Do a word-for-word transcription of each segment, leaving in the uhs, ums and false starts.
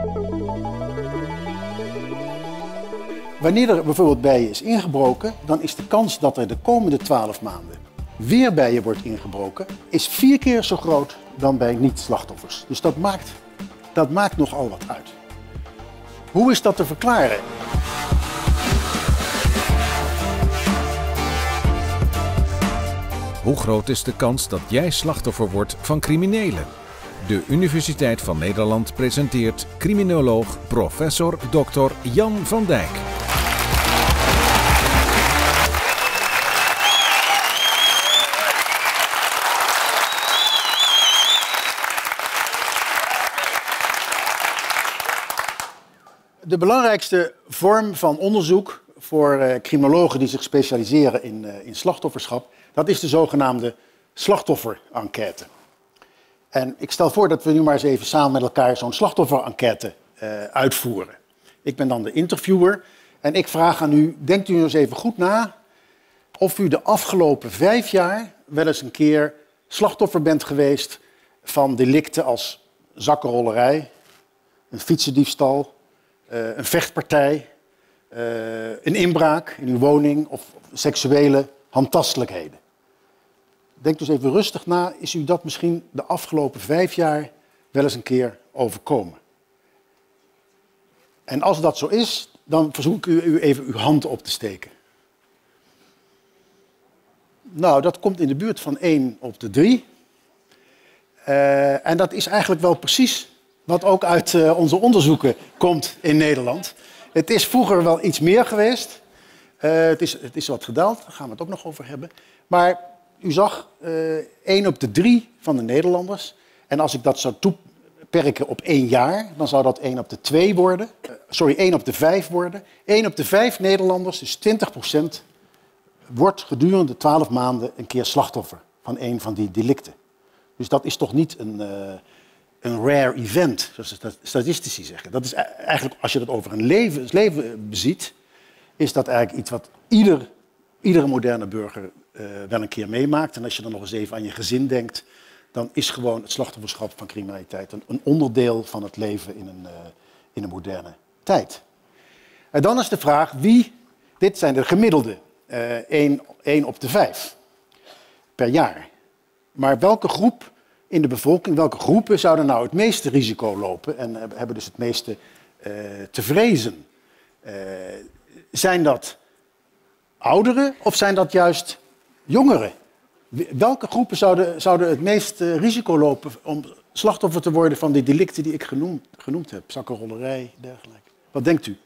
Wanneer er bijvoorbeeld bij je is ingebroken, dan is de kans dat er de komende twaalf maanden weer bij je wordt ingebroken, is vier keer zo groot dan bij niet-slachtoffers. Dus dat maakt, dat maakt nogal wat uit. Hoe is dat te verklaren? Hoe groot is de kans dat jij slachtoffer wordt van criminelen? De Universiteit van Nederland presenteert criminoloog professor dokter Jan van Dijk. De belangrijkste vorm van onderzoek voor uh, criminologen die zich specialiseren in, uh, in slachtofferschap, dat is de zogenaamde slachtoffer-enquête. En ik stel voor dat we nu maar eens even samen met elkaar zo'n slachtoffer-enquête uh, uitvoeren. Ik ben dan de interviewer en ik vraag aan u, denkt u eens even goed na of u de afgelopen vijf jaar wel eens een keer slachtoffer bent geweest van delicten als zakkenrollerij, een fietsendiefstal, uh, een vechtpartij, uh, een inbraak in uw woning of seksuele handtastelijkheden. Denk dus even rustig na, is u dat misschien de afgelopen vijf jaar wel eens een keer overkomen? En als dat zo is, dan verzoek ik u, u even uw hand op te steken. Nou, dat komt in de buurt van één op de drie. Uh, en dat is eigenlijk wel precies wat ook uit uh, onze onderzoeken komt in Nederland. Het is vroeger wel iets meer geweest. Uh, het, is, het is wat gedaald, daar gaan we het ook nog over hebben. Maar u zag uh, één op de drie van de Nederlanders. En als ik dat zou toeperken op één jaar, dan zou dat één op de twee worden. Uh, sorry, één op de vijf worden. één op de vijf Nederlanders, dus twintig procent, wordt gedurende twaalf maanden een keer slachtoffer van een van die delicten. Dus dat is toch niet een, uh, een rare event, zoals de statistici zeggen. Dat is eigenlijk, als je dat over een leven, leven beziet, is dat eigenlijk iets wat ieder, iedere moderne burger uh, wel een keer meemaakt. En als je dan nog eens even aan je gezin denkt, dan is gewoon het slachtofferschap van criminaliteit een, een onderdeel van het leven in een, uh, in een moderne tijd. En dan is de vraag, wie, dit zijn de gemiddelde, uh, één op de vijf per jaar. Maar welke groep in de bevolking, welke groepen zouden nou het meeste risico lopen en hebben dus het meeste uh, te vrezen? Uh, zijn dat ouderen of zijn dat juist jongeren? Welke groepen zouden, zouden het meeste risico lopen om slachtoffer te worden van die delicten die ik genoemd, genoemd heb? Zakkenrollerij, dergelijke. Wat denkt u?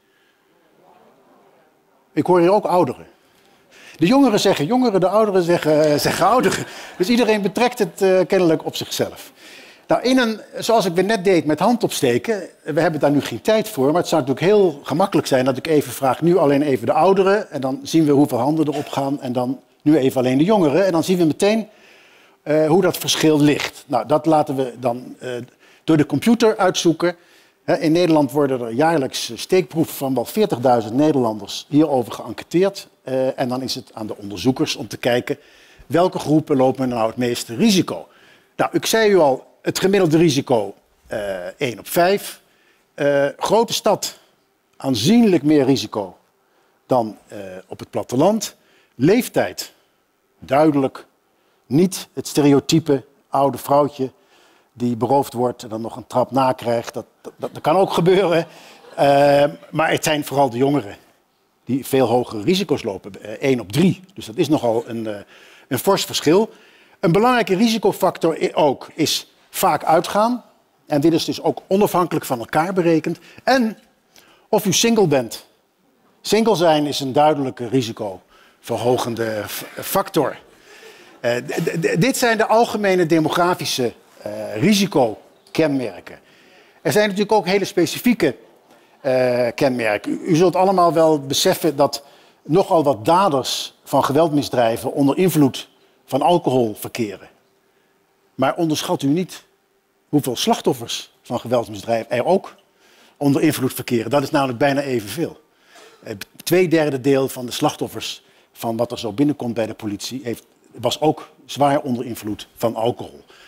Ik hoor hier ook ouderen. De jongeren zeggen jongeren, de ouderen zeggen, uh, zeggen ouderen. Dus iedereen betrekt het uh, kennelijk op zichzelf. Nou, in een, zoals ik net deed met hand opsteken, we hebben daar nu geen tijd voor, maar het zou natuurlijk heel gemakkelijk zijn dat ik even vraag, nu alleen even de ouderen, en dan zien we hoeveel handen erop gaan, en dan nu even alleen de jongeren, en dan zien we meteen uh, hoe dat verschil ligt. Nou, dat laten we dan uh, door de computer uitzoeken. In Nederland worden er jaarlijks steekproeven van wel veertigduizend Nederlanders hierover geënquêteerd. Uh, en dan is het aan de onderzoekers om te kijken welke groepen lopen nou het meeste risico. Nou, ik zei u al, het gemiddelde risico uh, één op vijf. Uh, grote stad, aanzienlijk meer risico dan uh, op het platteland. Leeftijd, duidelijk niet het stereotype oude vrouwtje die beroofd wordt en dan nog een trap nakrijgt. Dat, dat, dat kan ook gebeuren. Uh, maar het zijn vooral de jongeren die veel hogere risico's lopen. Uh, één op drie. Dus dat is nogal een, uh, een fors verschil. Een belangrijke risicofactor ook is vaak uitgaan. En dit is dus ook onafhankelijk van elkaar berekend. En of u single bent. Single zijn is een duidelijke risicoverhogende factor. Uh, dit zijn de algemene demografische uh, risicokenmerken. Er zijn natuurlijk ook hele specifieke uh, kenmerken. U, u zult allemaal wel beseffen dat nogal wat daders van geweldmisdrijven onder invloed van alcohol verkeren. Maar onderschat u niet hoeveel slachtoffers van geweldsmisdrijven er ook onder invloed verkeren. Dat is namelijk bijna evenveel. Twee derde deel van de slachtoffers van wat er zo binnenkomt bij de politie heeft, was ook zwaar onder invloed van alcohol.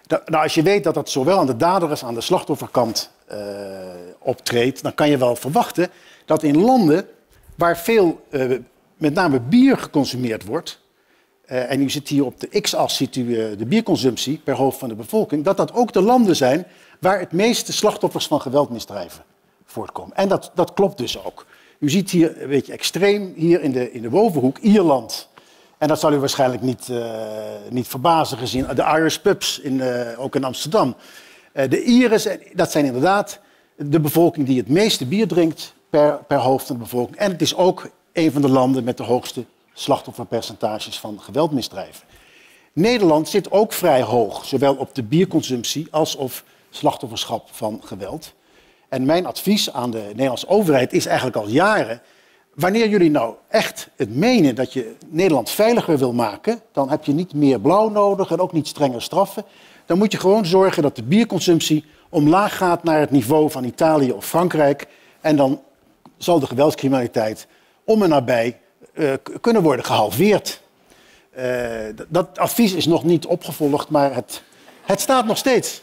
Nou, als je weet dat dat zowel aan de dader als aan de slachtofferkant uh, optreedt, dan kan je wel verwachten dat in landen waar veel, uh, met name bier geconsumeerd wordt, uh, en u zit hier op de x-as, ziet u uh, de bierconsumptie per hoofd van de bevolking, dat dat ook de landen zijn waar het meeste slachtoffers van geweldmisdrijven voortkomen. En dat, dat klopt dus ook. U ziet hier een beetje extreem, hier in de, in de bovenhoek, Ierland. En dat zal u waarschijnlijk niet, uh, niet verbazen gezien de Irish pubs, in, uh, ook in Amsterdam. Uh, de Ieren, dat zijn inderdaad de bevolking die het meeste bier drinkt per, per hoofd van de bevolking. En het is ook een van de landen met de hoogste slachtofferpercentages van geweldmisdrijven. Nederland zit ook vrij hoog, zowel op de bierconsumptie als op slachtofferschap van geweld. En mijn advies aan de Nederlandse overheid is eigenlijk al jaren, wanneer jullie nou echt het menen dat je Nederland veiliger wil maken, dan heb je niet meer blauw nodig en ook niet strenger straffen. Dan moet je gewoon zorgen dat de bierconsumptie omlaag gaat naar het niveau van Italië of Frankrijk. En dan zal de geweldscriminaliteit om en nabij uh, kunnen worden gehalveerd. Uh, dat advies is nog niet opgevolgd, maar het, het staat nog steeds.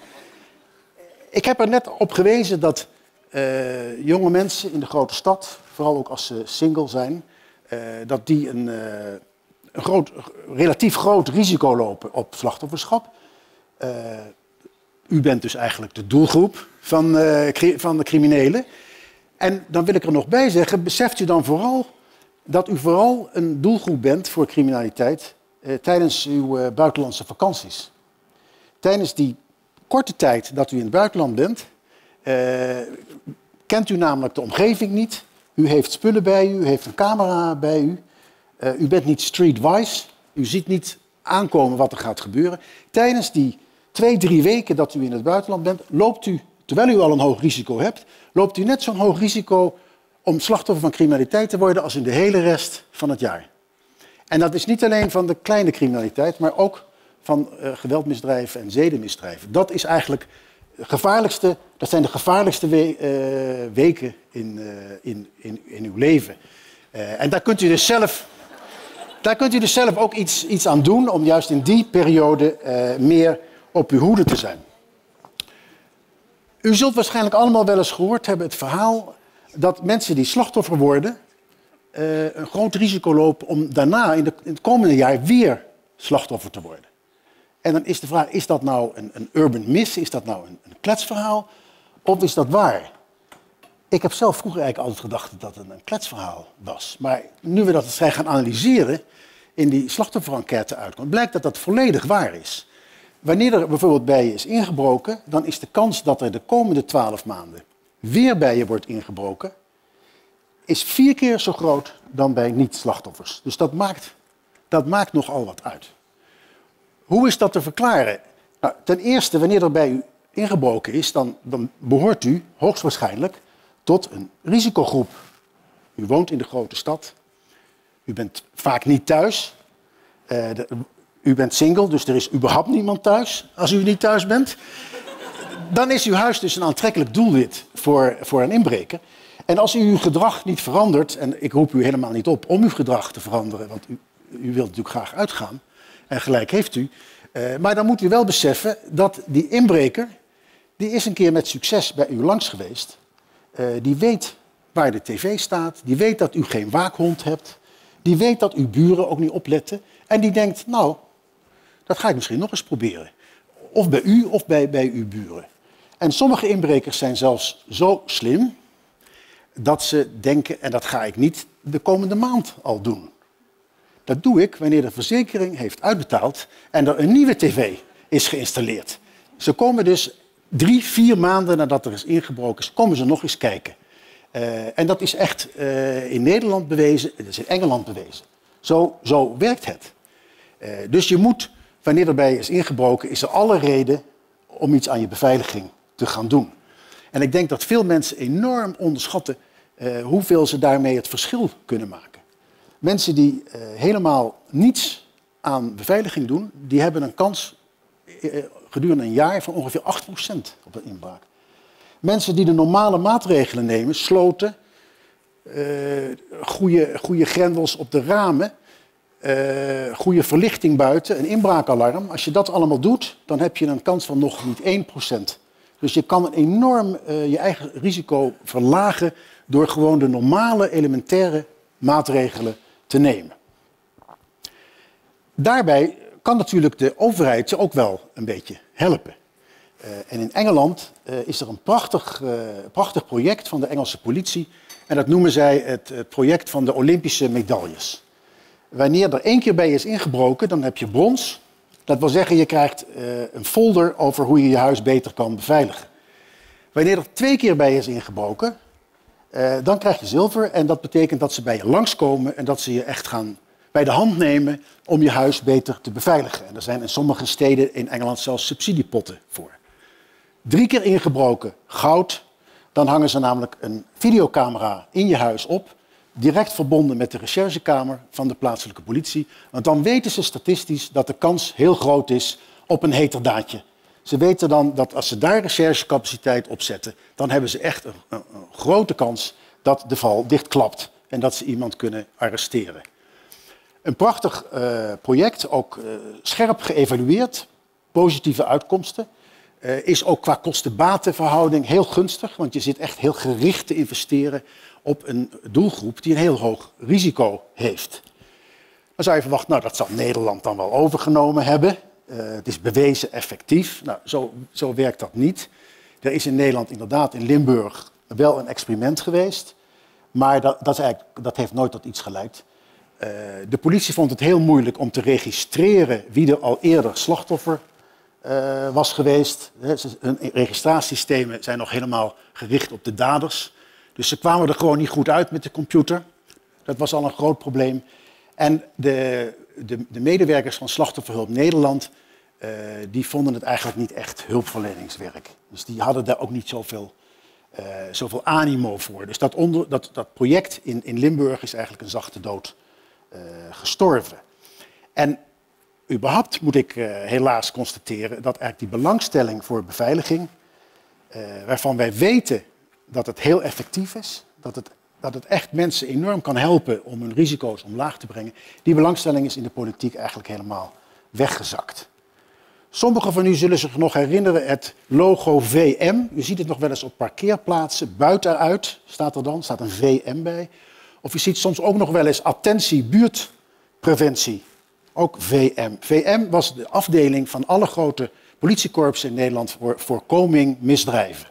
Ik heb er net op gewezen dat uh, jonge mensen in de grote stad, vooral ook als ze single zijn, uh, dat die een, uh, een groot, relatief groot risico lopen op slachtofferschap. Uh, u bent dus eigenlijk de doelgroep van, uh, van de criminelen. En dan wil ik er nog bij zeggen, beseft u dan vooral dat u vooral een doelgroep bent voor criminaliteit uh, tijdens uw uh, buitenlandse vakanties. Tijdens die korte tijd dat u in het buitenland bent, uh, kent u namelijk de omgeving niet. U heeft spullen bij u, u heeft een camera bij u. Uh, u bent niet streetwise, u ziet niet aankomen wat er gaat gebeuren. Tijdens die twee, drie weken dat u in het buitenland bent, loopt u, terwijl u al een hoog risico hebt, loopt u net zo'n hoog risico om slachtoffer van criminaliteit te worden als in de hele rest van het jaar. En dat is niet alleen van de kleine criminaliteit, maar ook van uh, geweldmisdrijven en zedenmisdrijven. Dat is eigenlijk het gevaarlijkste, dat zijn de gevaarlijkste we uh, weken in, uh, in, in, in uw leven. Uh, en daar kunt u dus zelf, daar kunt u dus zelf ook iets, iets aan doen om juist in die periode uh, meer op uw hoede te zijn. U zult waarschijnlijk allemaal wel eens gehoord hebben het verhaal dat mensen die slachtoffer worden uh, een groot risico lopen om daarna in, de, in het komende jaar weer slachtoffer te worden. En dan is de vraag, is dat nou een, een urban myth, is dat nou een, een kletsverhaal of is dat waar? Ik heb zelf vroeger eigenlijk altijd gedacht dat dat een, een kletsverhaal was. Maar nu we dat zijn gaan analyseren, in die slachtofferenquête uitkomt, blijkt dat dat volledig waar is. Wanneer er bijvoorbeeld bij je is ingebroken, dan is de kans dat er de komende twaalf maanden weer bij je wordt ingebroken, is vier keer zo groot dan bij niet-slachtoffers. Dus dat maakt, dat maakt nogal wat uit. Hoe is dat te verklaren? Nou, ten eerste, wanneer er bij u ingebroken is, dan, dan behoort u hoogstwaarschijnlijk tot een risicogroep. U woont in de grote stad, u bent vaak niet thuis, uh, de, u bent single, dus er is überhaupt niemand thuis als u niet thuis bent. Dan is uw huis dus een aantrekkelijk doelwit voor, voor een inbreker. En als u uw gedrag niet verandert, en ik roep u helemaal niet op om uw gedrag te veranderen, want u, u wilt natuurlijk graag uitgaan, en gelijk heeft u. Uh, maar dan moet u wel beseffen dat die inbreker, die is een keer met succes bij u langs geweest. Uh, die weet waar de tv staat, die weet dat u geen waakhond hebt, die weet dat uw buren ook niet opletten. En die denkt, nou, dat ga ik misschien nog eens proberen. Of bij u of bij, bij uw buren. En sommige inbrekers zijn zelfs zo slim dat ze denken, en dat ga ik niet de komende maand al doen. Dat doe ik wanneer de verzekering heeft uitbetaald en er een nieuwe tv is geïnstalleerd. Ze komen dus drie, vier maanden nadat er is ingebroken is, komen ze nog eens kijken. Uh, en dat is echt uh, in Nederland bewezen, dat is in Engeland bewezen. Zo, zo werkt het. Uh, dus je moet, wanneer erbij is ingebroken, is er alle reden om iets aan je beveiliging te gaan doen. En ik denk dat veel mensen enorm onderschatten uh, hoeveel ze daarmee het verschil kunnen maken. Mensen die uh, helemaal niets aan beveiliging doen, die hebben een kans uh, gedurende een jaar van ongeveer acht procent op een inbraak. Mensen die de normale maatregelen nemen, sloten, uh, goede, goede grendels op de ramen, uh, goede verlichting buiten, een inbraakalarm. Als je dat allemaal doet, dan heb je een kans van nog niet één procent. Dus je kan enorm uh, je eigen risico verlagen door gewoon de normale elementaire maatregelen te nemen. Daarbij kan natuurlijk de overheid je ook wel een beetje helpen. Uh, en in Engeland uh, is er een prachtig, uh, prachtig project van de Engelse politie. En dat noemen zij het uh, project van de Olympische medailles. Wanneer er één keer bij is ingebroken, dan heb je brons. Dat wil zeggen, je krijgt uh, een folder over hoe je je huis beter kan beveiligen. Wanneer er twee keer bij is ingebroken, uh, dan krijg je zilver. En dat betekent dat ze bij je langskomen en dat ze je echt gaan bij de hand nemen om je huis beter te beveiligen. En er zijn in sommige steden in Engeland zelfs subsidiepotten voor. Drie keer ingebroken, goud. Dan hangen ze namelijk een videocamera in je huis op, direct verbonden met de recherchekamer van de plaatselijke politie. Want dan weten ze statistisch dat de kans heel groot is op een heterdaadje. Ze weten dan dat als ze daar recherchecapaciteit op zetten, dan hebben ze echt een, een, een grote kans dat de val dichtklapt en dat ze iemand kunnen arresteren. Een prachtig uh, project, ook uh, scherp geëvalueerd, positieve uitkomsten. Uh, is ook qua kosten-batenverhouding heel gunstig, want je zit echt heel gericht te investeren op een doelgroep die een heel hoog risico heeft. Dan zou je verwachten, nou dat zal Nederland dan wel overgenomen hebben. Uh, het is bewezen effectief. Nou, zo, zo werkt dat niet. Er is in Nederland inderdaad in Limburg wel een experiment geweest, maar dat, dat, is eigenlijk, dat heeft nooit tot iets geleid. Uh, de politie vond het heel moeilijk om te registreren wie er al eerder slachtoffer uh, was geweest. Hun registratiesystemen zijn nog helemaal gericht op de daders. Dus ze kwamen er gewoon niet goed uit met de computer. Dat was al een groot probleem. En de, de, de medewerkers van Slachtofferhulp Nederland, uh, die vonden het eigenlijk niet echt hulpverleningswerk. Dus die hadden daar ook niet zoveel, uh, zoveel animo voor. Dus dat, onder, dat, dat project in, in Limburg is eigenlijk een zachte dood uh, gestorven. En überhaupt moet ik uh, helaas constateren dat eigenlijk die belangstelling voor beveiliging, uh, waarvan wij weten dat het heel effectief is, dat het, dat het echt mensen enorm kan helpen om hun risico's omlaag te brengen, die belangstelling is in de politiek eigenlijk helemaal weggezakt. Sommigen van u zullen zich nog herinneren het logo V M. U ziet het nog wel eens op parkeerplaatsen, buitenuit staat er dan, staat een V M bij. Of u ziet soms ook nog wel eens attentie buurtpreventie, ook V M. V M was de afdeling van alle grote politiekorpsen in Nederland voor voorkoming misdrijven.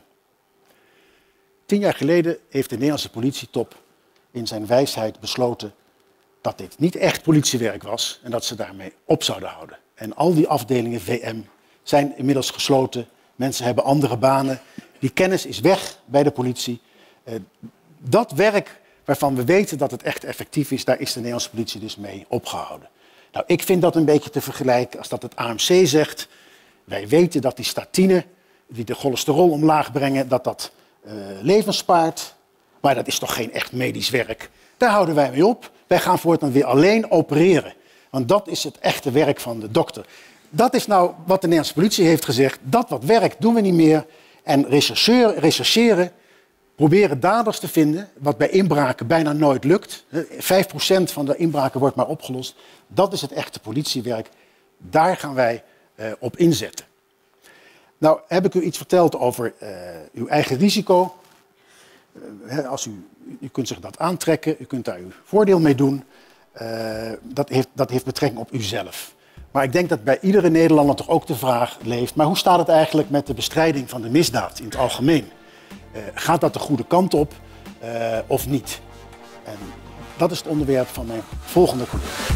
Tien jaar geleden heeft de Nederlandse politietop in zijn wijsheid besloten dat dit niet echt politiewerk was en dat ze daarmee op zouden houden. En al die afdelingen V M zijn inmiddels gesloten. Mensen hebben andere banen. Die kennis is weg bij de politie. Uh, dat werk waarvan we weten dat het echt effectief is, daar is de Nederlandse politie dus mee opgehouden. Nou, ik vind dat een beetje te vergelijken als dat het A M C zegt. Wij weten dat die statine, die de cholesterol omlaag brengen, dat dat uh, levens spaart. Maar dat is toch geen echt medisch werk. Daar houden wij mee op. Wij gaan voortaan weer alleen opereren. Want dat is het echte werk van de dokter. Dat is nou wat de Nederlandse politie heeft gezegd. Dat wat werkt doen we niet meer. En rechercheren, rechercheren, proberen daders te vinden, wat bij inbraken bijna nooit lukt. vijf procent van de inbraken wordt maar opgelost. Dat is het echte politiewerk. Daar gaan wij uh, op inzetten. Nou heb ik u iets verteld over uh, uw eigen risico. Uh, als u, u kunt zich dat aantrekken, u kunt daar uw voordeel mee doen. Uh, dat, heeft, dat heeft betrekking op uzelf. Maar ik denk dat bij iedere Nederlander toch ook de vraag leeft, maar hoe staat het eigenlijk met de bestrijding van de misdaad in het algemeen? Uh, gaat dat de goede kant op uh, of niet? En dat is het onderwerp van mijn volgende collega.